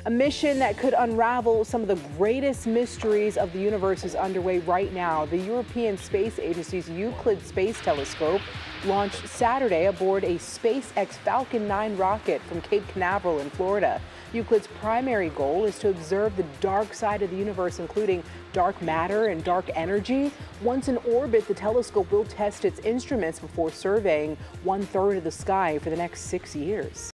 A mission that could unravel some of the greatest mysteries of the universe is underway right now. The European Space Agency's Euclid Space Telescope launched Saturday aboard a SpaceX Falcon 9 rocket from Cape Canaveral in Florida. Euclid's primary goal is to observe the dark side of the universe, including dark matter and dark energy. Once in orbit, the telescope will test its instruments before surveying 1/3 of the sky for the next 6 years.